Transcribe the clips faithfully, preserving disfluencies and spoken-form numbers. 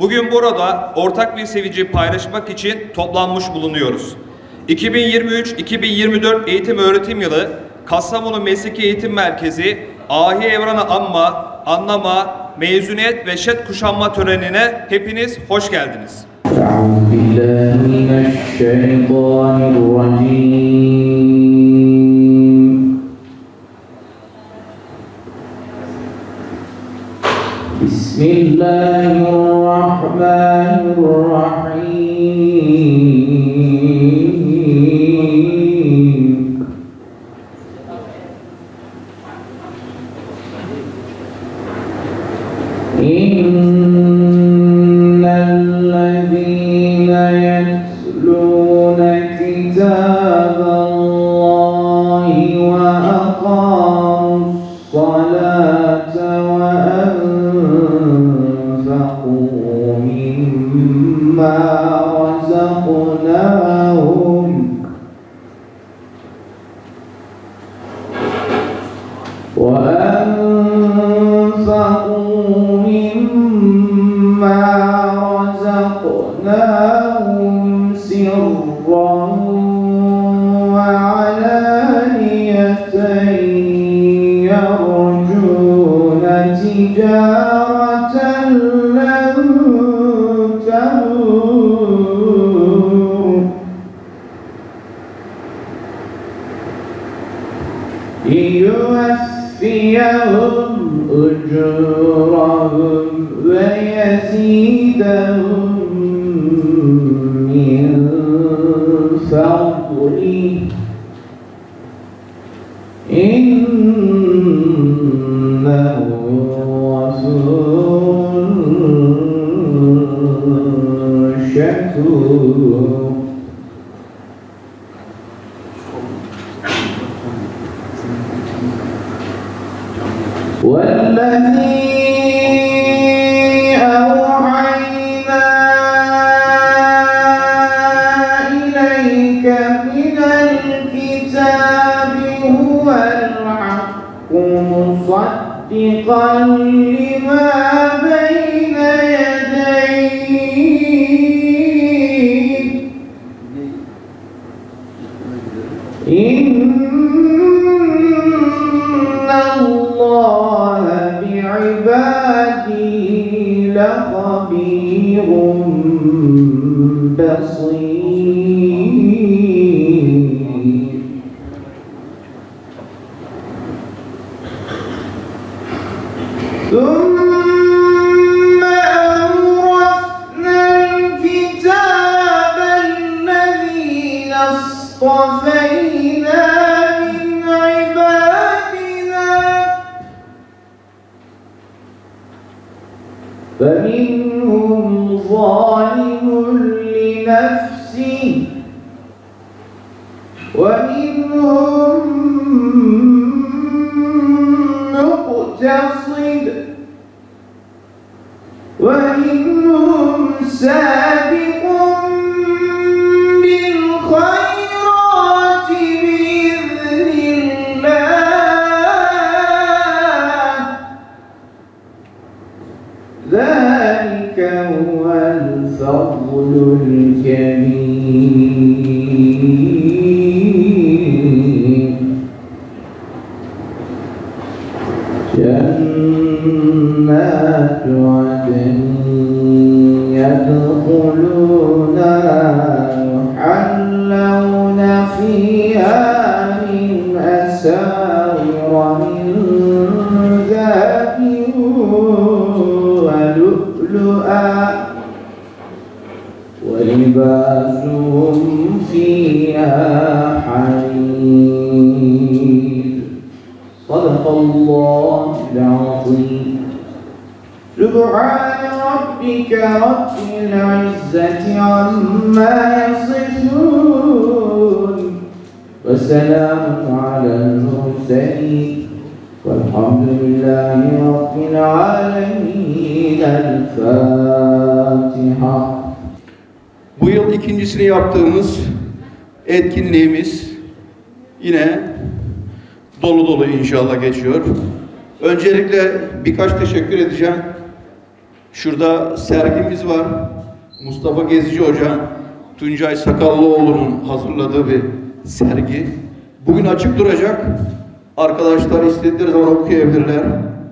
Bugün burada ortak bir sevinci paylaşmak için toplanmış bulunuyoruz. iki bin yirmi üç iki bin yirmi dört eğitim öğretim yılı Kastamonu Mesleki Eğitim Merkezi Ahi Evranı Anma, Anlama, Mezuniyet ve Şet Kuşanma törenine hepiniz hoş geldiniz. Bismillahirrahmanirrahim. İnnellezîne yetlûne kitâballâhi ve akâmussalâte ve enfekû mimmâ razaknâhum ve enfekû mimmâ razaknâhum sirran ve alâniyeten yercûne ticâreten len tebûr liyuveffiyehum ucûrahum ve yezîdehum min fadlih innehu gafûrun şekûr. والذي أوحينا إليك من الكتاب هو الحق مصدقا لما بين يديه إن الله بعباده لخبير بصير. ثم أورثنا الكتاب الذين اصطفينا من عبادنا فمنهم ظالم لنفسه ومنهم مقتصد ومنهم سابق بالخيرات بإذن الله ذلك هو الفضل الكبير. جنات عدن يدخلونها يحلون فيها من أساور من ذهب ولؤلؤا ولباسهم فيها حرير. صدق الله العظيم. سبحان ربك رب العزة عما يصفون وسلام على المرسلين والحمد لله رب العالمين. الفاتحة. Bu yıl ikincisini yaptığımız etkinliğimiz yine dolu dolu inşallah geçiyor. Öncelikle birkaç teşekkür edeceğim. Şurada sergimiz var. Mustafa Gezici Hoca, Tuncay Sakallıoğlu'nun hazırladığı bir sergi. Bugün açık duracak. Arkadaşlar istedikleri zaman okuyabilirler.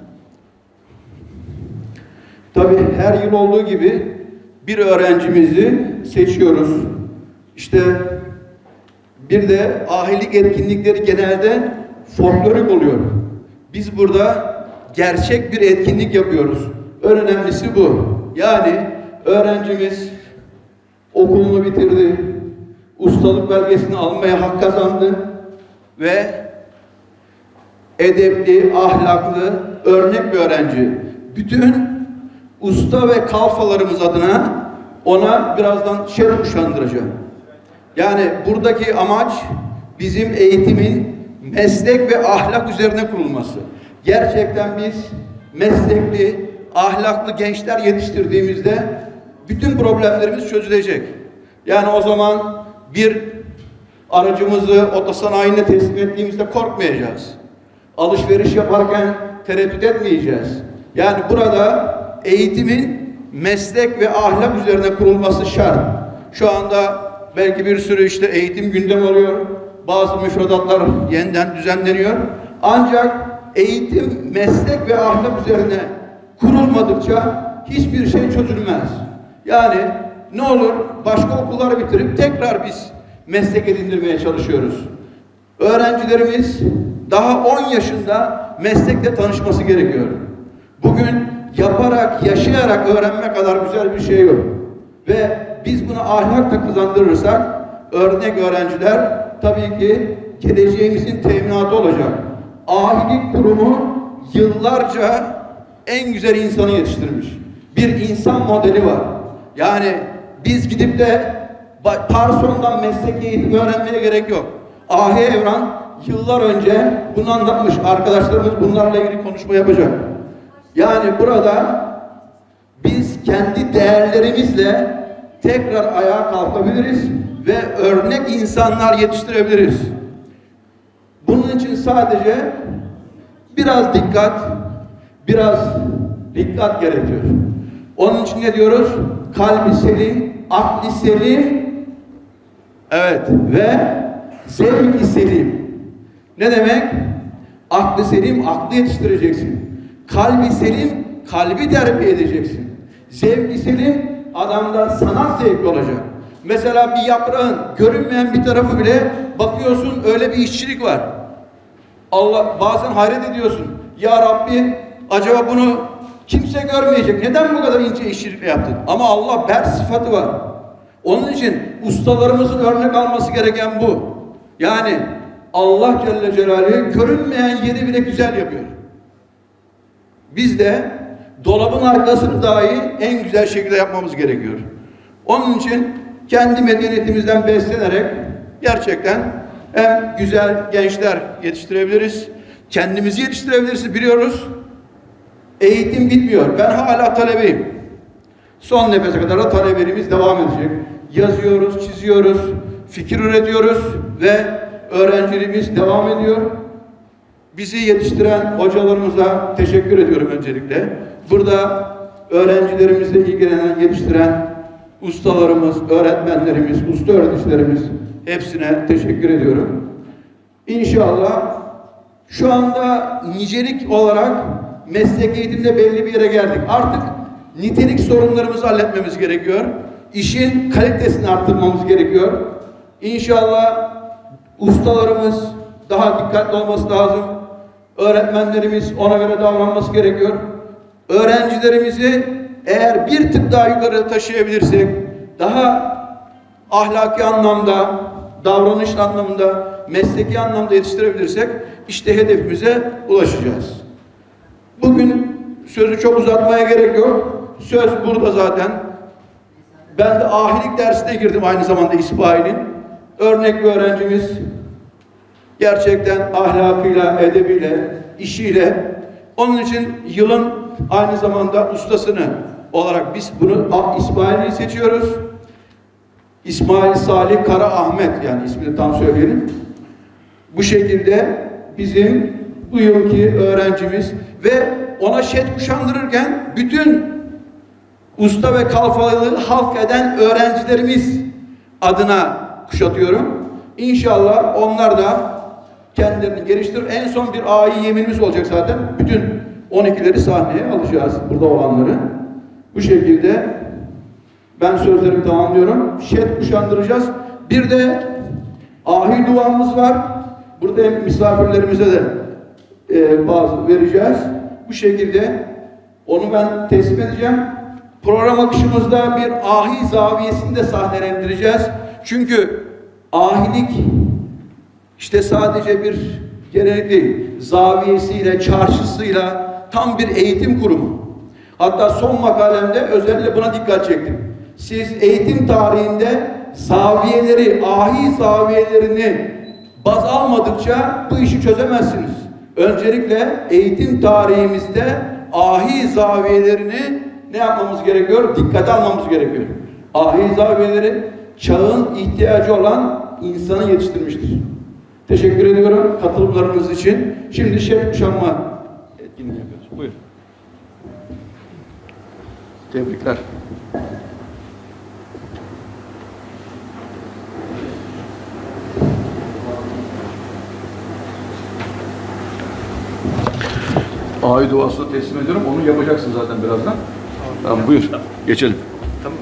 Tabii her yıl olduğu gibi bir öğrencimizi seçiyoruz. İşte bir de ahilik etkinlikleri genelde folklorik oluyor. Biz burada gerçek bir etkinlik yapıyoruz. En önemlisi bu. Yani öğrencimiz okulunu bitirdi, ustalık belgesini almaya hak kazandı ve edepli, ahlaklı, örnek bir öğrenci. Bütün usta ve kalfalarımız adına ona birazdan şerh kuşandıracağım. Yani buradaki amaç bizim eğitimin meslek ve ahlak üzerine kurulması. Gerçekten biz meslekli, ahlaklı gençler yetiştirdiğimizde bütün problemlerimiz çözülecek. Yani o zaman bir aracımızı otosanayine teslim ettiğimizde korkmayacağız. Alışveriş yaparken tereddüt etmeyeceğiz. Yani burada eğitimin meslek ve ahlak üzerine kurulması şart. Şu anda belki bir sürü işte eğitim gündem oluyor. Bazı müfredatlar yeniden düzenleniyor. Ancak eğitim, meslek ve ahlak üzerine kurulmadıkça hiçbir şey çözülmez. Yani ne olur başka okulları bitirip tekrar biz meslek edindirmeye çalışıyoruz. Öğrencilerimiz daha on yaşında meslekle tanışması gerekiyor. Bugün yaparak, yaşayarak öğrenme kadar güzel bir şey yok. Ve biz buna ahlakla kazandırırsak örnek öğrenciler tabii ki geleceğimizin teminatı olacak. Ahilik kurumu yıllarca en güzel insanı yetiştirmiş. Bir insan modeli var. Yani biz gidip de Parson'dan meslek eğitimi öğrenmeye gerek yok. A H Evran yıllar önce bunu anlatmış. Arkadaşlarımız bunlarla ilgili konuşma yapacak. Yani burada biz kendi değerlerimizle tekrar ayağa kalkabiliriz ve örnek insanlar yetiştirebiliriz. Bunun için sadece biraz dikkat, biraz dikkat gerekiyor. Onun için ne diyoruz? Kalbi selim, akli selim, evet ve zevki selim. Ne demek? Akli selim, aklı yetiştireceksin. Kalbi selim, kalbi terbiye edeceksin. Zevki selim, adamda sanat zevki olacak. Mesela bir yaprağın görünmeyen bir tarafı bile bakıyorsun öyle bir işçilik var. Allah bazen hayret ediyorsun. Ya Rabbi acaba bunu kimse görmeyecek. Neden bu kadar ince işçilikle yaptın? Ama Allah ber sıfatı var. Onun için ustalarımızın örnek alması gereken bu. Yani Allah Celle Celaluhu görünmeyen yeri bile güzel yapıyor. Biz de dolabın arkasını dahi en güzel şekilde yapmamız gerekiyor. Onun için kendi medeniyetimizden beslenerek gerçekten hem güzel gençler yetiştirebiliriz, kendimizi yetiştirebiliriz, biliyoruz. Eğitim bitmiyor. Ben hala talebeyim. Son nefese kadar da talebelerimiz devam edecek. Yazıyoruz, çiziyoruz, fikir üretiyoruz ve öğrenciliğimiz devam ediyor. Bizi yetiştiren hocalarımıza teşekkür ediyorum öncelikle. Burada öğrencilerimizle ilgilenen, yetiştiren ustalarımız, öğretmenlerimiz, usta öğreticilerimiz hepsine teşekkür ediyorum. İnşallah şu anda nicelik olarak meslek eğitimde belli bir yere geldik. Artık nitelik sorunlarımızı halletmemiz gerekiyor. İşin kalitesini arttırmamız gerekiyor. İnşallah ustalarımız daha dikkatli olması lazım. Öğretmenlerimiz ona göre davranması gerekiyor. Öğrencilerimizi eğer bir tık daha yukarı taşıyabilirsek, daha ahlaki anlamda, davranış anlamında, mesleki anlamda yetiştirebilirsek işte hedefimize ulaşacağız. Bugün sözü çok uzatmaya gerek yok. Söz burada zaten. Ben de ahilik dersine girdim aynı zamanda İsmail'in. Örnek bir öğrencimiz. Gerçekten ahlakıyla, edebiyle, işiyle. Onun için yılın aynı zamanda ustasını olarak biz bunu İsmail'i seçiyoruz. İsmail Salih Kara Ahmet, yani ismini tam söyleyelim. Bu şekilde bizim bu yılki öğrencimiz ve ona şet kuşandırırken bütün usta ve kalfalığı halk eden öğrencilerimiz adına kuşatıyorum. İnşallah onlar da kendilerini geliştirir. En son bir ayi yeminimiz olacak zaten. Bütün on ikileri sahneye alacağız, burada olanları. Bu şekilde ben sözlerimi tamamlıyorum. Şed kuşandıracağız. Bir de ahi duamız var. Burada hem misafirlerimize de e, bazı vereceğiz. Bu şekilde onu ben teslim edeceğim. Program akışımızda bir ahi zaviyesini de sahnelendireceğiz. Çünkü ahilik işte sadece bir gelenek değil, zaviyesiyle, çarşısıyla tam bir eğitim kurumu. Hatta son makalemde özellikle buna dikkat çektim. Siz eğitim tarihinde zaviyeleri, ahi zaviyelerini baz almadıkça bu işi çözemezsiniz. Öncelikle eğitim tarihimizde ahi zaviyelerini ne yapmamız gerekiyor? Dikkate almamız gerekiyor. Ahi zaviyeleri çağın ihtiyacı olan insanı yetiştirmiştir. Teşekkür ediyorum katılımlarınız için. Şimdi şef kuşanma etkinliği yapıyoruz. Buyurun. Tebrikler. Ahi duasını teslim ediyorum. Onu yapacaksın zaten birazdan. Tamam, buyur. Geçelim. Tamam.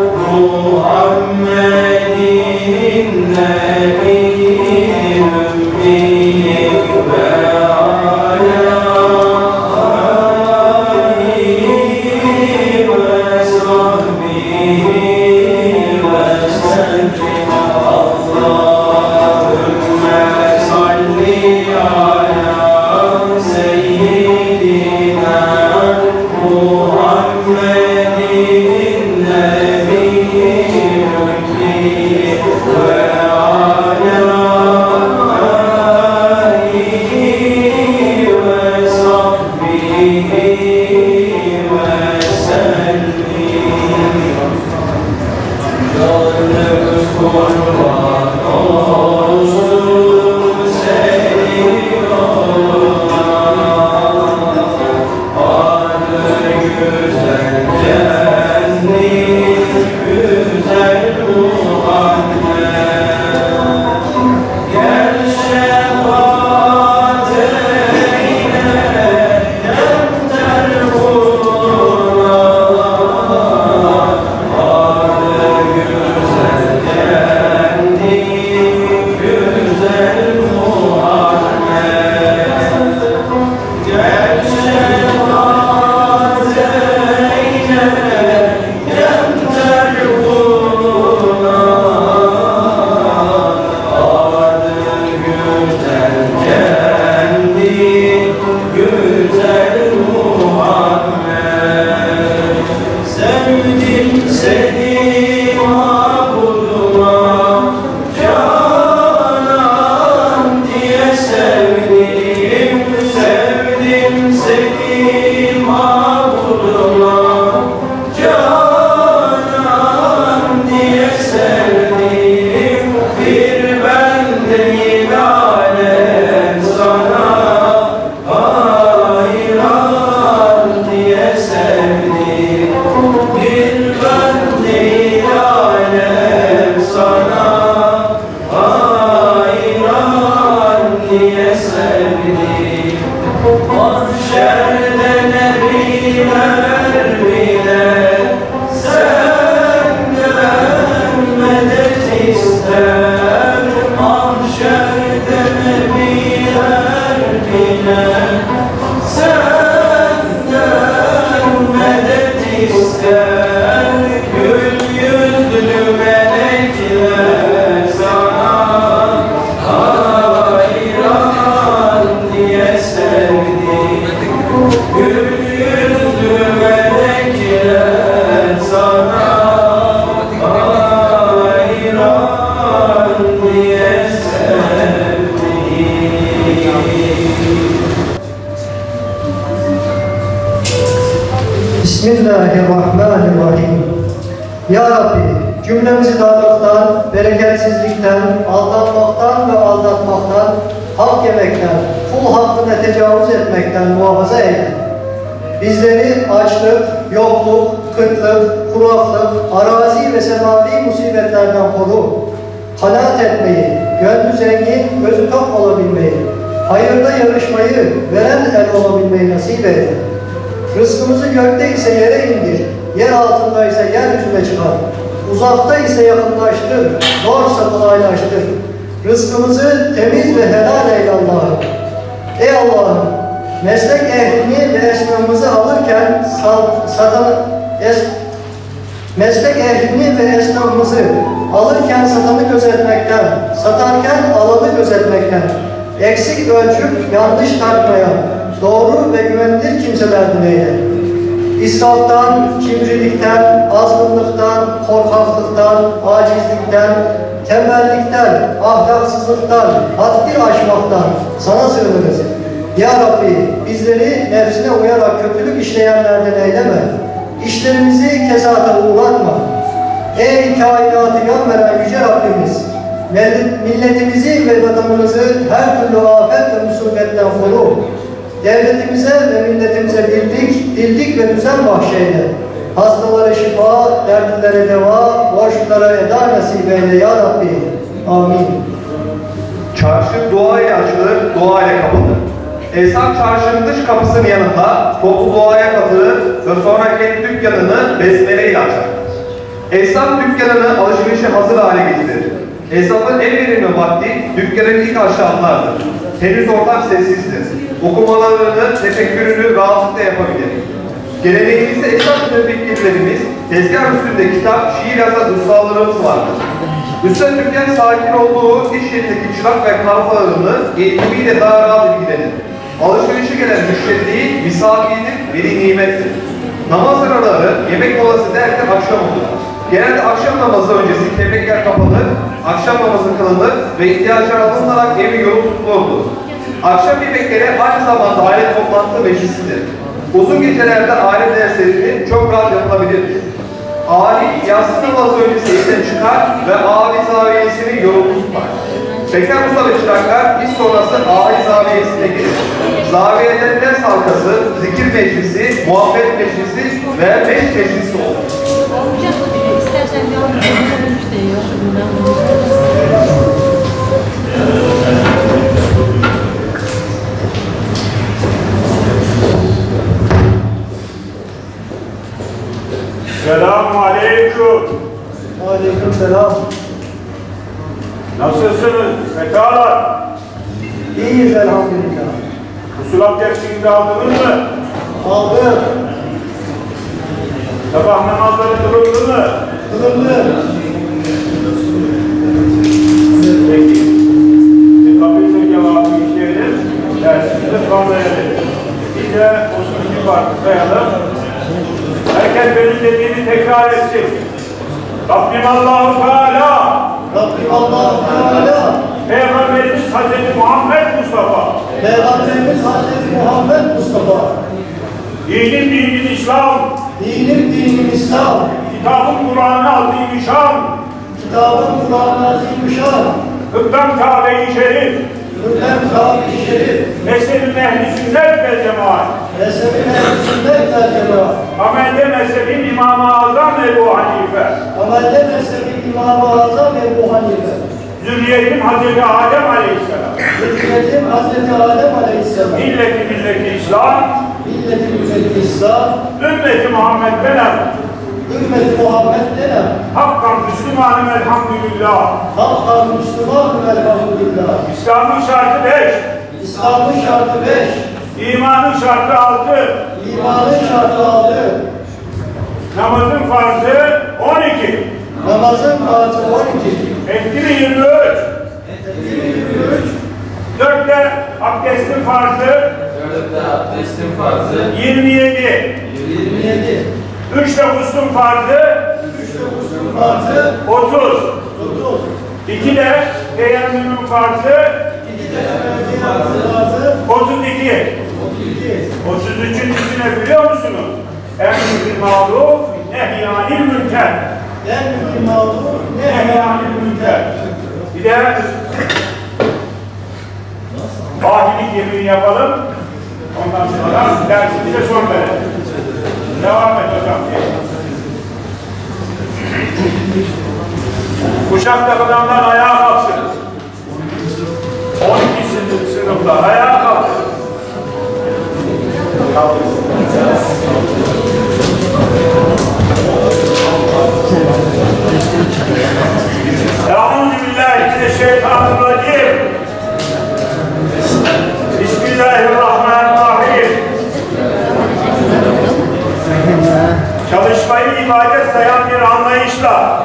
محمد النبي Bismillahirrahmanirrahim. Ya Rabbi, cümlemizi darlıktan, bereketsizlikten, aldanmaktan ve aldatmaktan, hak yemekten, kul hakkına tecavüz etmekten muhafaza eyle. Bizleri açlık, yokluk, kıtlık, kuraklık, arazi ve semavi musibetlerden koru. Kanaat etmeyi, gönlü zengin, gözü tok olabilmeyi, hayırda yarışmayı, veren el olabilmeyi nasip eyle. Rızkımızı gökte ise yere indir, yer altında ise yeryüzüne çıkar. Uzakta ise yakınlaştır, zorsa kolaylaştır. Rızkımızı temiz ve helal eyle Allah'ım. Ey Allah'ım, meslek ehlini ve esnafımızı alırken sat, satan, es, meslek ehlini ve esnafımızı alırken satanı gözetmekten, satarken alanı gözetmekten, eksik ölçüp yanlış tartmaya, doğru ve güvenilir kimselerden eyle. İsraftan, cimrilikten, azgınlıktan, korkaklıktan, acizlikten, tembellikten, ahlaksızlıktan, haddi aşmaktan sana sığınırız. Ya Rabbi, bizleri nefsine uyarak kötülük işleyenlerden eyleme. İşlerimizi kesata uğratma. Ey kainatı yan veren yüce Rabbimiz, milletimizi ve vatanımızı her türlü afet ve musibetten koru. Devletimize ve milletimize bildik, dildik ve düzen bahşeyle. Hastalara şifa, dertlilere deva, borçlulara eda nasip eyle ya Rabbi. Amin. Çarşı duaya açılır, dua ile kapılır. Esnaf çarşının dış kapısının yanında toplu duaya katılır ve sonra kendi dükkanını besmele ile açar. Esnaf dükkanını alışverişe hazır hale getirir. Esnafın en verimli vakti dükkanın ilk aşağılardır. Henüz ortam sessizdir. Okumalarını, tefekkürünü rahatlıkla yapabilir. Geleneğimizde esnaf müfekkirlerimiz, tezgah üstünde kitap, şiir yazan ustalarımız vardır. Üstad dükkan sakin olduğu iş yerindeki çırak ve kalfalarını eğitimiyle daha rahat ilgilenir. Alışverişe gelen müşteri değil, misafirdir, veli nimettir. Namaz araları, yemek molası derken akşam olur. Genelde akşam namazı öncesi kemekler kapanır, akşam namazı kılınır ve ihtiyaçlar alınarak evi yolu tutulurdu. Akşam yemekleri aynı zamanda aile toplantı meclisidir. Uzun gecelerde aile dersleri çok rahat yapılabilir. Ali yatsı namazı öncesi evden çıkar ve abi zaviyesini yolu tutar. seksen Mustafa çıraklar iş sonrası aile zaviyesine gelir. Zaviyede ders halkası, zikir meclisi, muhabbet meclisi ve beş meclisi olur. Olacak mı diye istersen bir onu konuşmuş diyor. Selamun aleyküm. Aleyküm selam. Nasılsınız? Pekala. İyiyiz elhamdülillah. Usul abdestini aldınız mı? Aldım. Sabah namazları kılındı mı? Kılındı. Peki. Bir kabirde cevabı işleyelim. Dersimizi sonlayalım. Bir de otuz iki parti sayalım. Herkes benim dediğimi tekrar etsin. Rabbim Allah-u Teala, Rabbim Allah-u Teala, Peygamberimiz Hazreti Muhammed Mustafa, Peygamberimiz Hazreti Muhammed Mustafa, dinin dinin İslam, dinin dinin İslam, kitabın Kur'an-ı Azimüşşan, kitabın Kur'an-ı Azimüşşan, Hükmen Kabe-i Şerif, Hürrem Kâb-i Şerif, mezhebin ehli sünnet ve cemaat, mezhebin ehl-i sünnet vel cemaat, amelde mezhebin İmam-ı Azam Ebu Hanife, amelde mezhebin İmam-ı Azam Ebu Hanife, zürriyetin Hazreti Adem Aleyhisselam, hükümetin Hazreti Adem Aleyhisselam, milleti milleti İslam, milleti milleti İslam, ümmeti Muhammed benem, ümmeti Muhammed denem, hakkan Müslümanım elhamdülillah. Hakkan Müslüman elhamdülillah. İslam'ın şartı beş, İslam'ın şartı beş, imanın şartı altı, imanın şartı altı, namazın farzı on iki, namazın farzı on iki, etti mi yirmi üç, dörtte abdestin farzı abdestin farzı yirmi yedi, yirmi yedi, üçte guslun farzı farzı otuz, otuz, ikide teyemmümün farzı farzı otuz iki, iki, otuz üçüncüsü biliyor musunuz? Emr-i maruf, nehyanil münker. en mağdur ne Nehyanil münker. Bir de vahilik yemini yapalım. Ondan sonra dersimize son verelim. Devam et hocam. Kuşak takılanlar ayağa kalksın. on iki sınıflar ayağa kalksın. Euzubillahimineşşeytanirracim. Bismillahirrahmanirrahim. Çalışmayı ibadet sayan bir anlayışla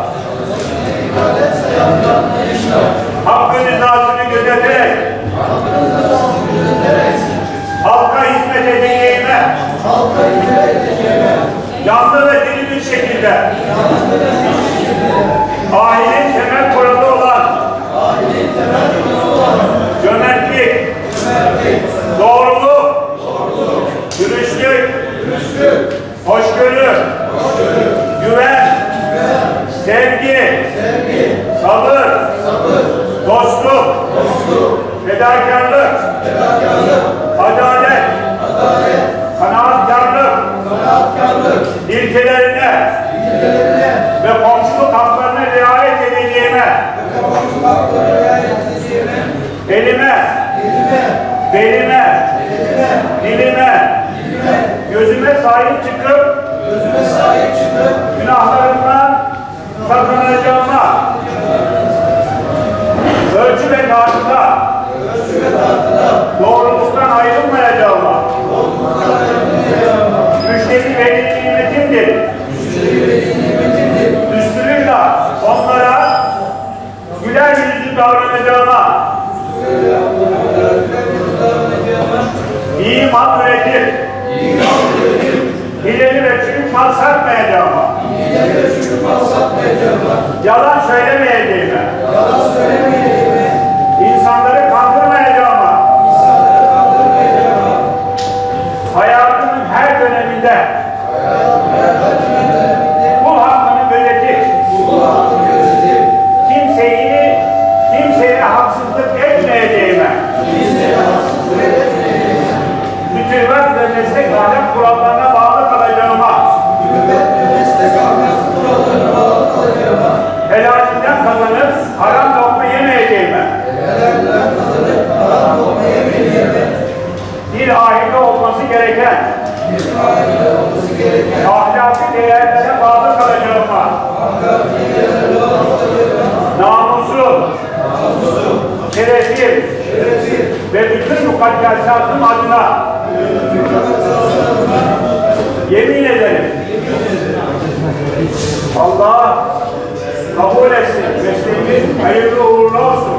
hakkın rızasını gözeterek halka hizmet edeceğime canlı ve diri bir şekilde ailenin temel kuralı olan cömertlik, doğruluk, dürüstlük, hoşgörü, güven, sevgi, sabır, dostluk, fedakarlık, adalet, kanaatkarlık, ilkelerine ve komşuluk haklarına riayet edeceğime, elime, belime, dilime, gözüme sahip çıkıp günahlarımdan sakınacağıma, ölçü ve tartıda doğruluktan ayrılmayacağıma, müşteri benim nimetimdir. Üstünlükle onlara güler yüzlü davranacağıma, iyi mal üretip hileli ve çürük mal satmayacağıma, yalan söylemeyeceğime, insanları kandırmayacağıma, hayatımın her döneminde kul hakkını gözetip kimseyi kimseye haksızlık Helalinden kazanıp haram lokma yemeyeceğime. Bir aile olması gereken. Ahlaki değerlere bağlı kalacağıma. Namusum. Şerefim. Ve bütün mukaddesatım adına. Yemin ederim. Allah kabul etsin. Mesleğimiz hayırlı uğurlu olsun.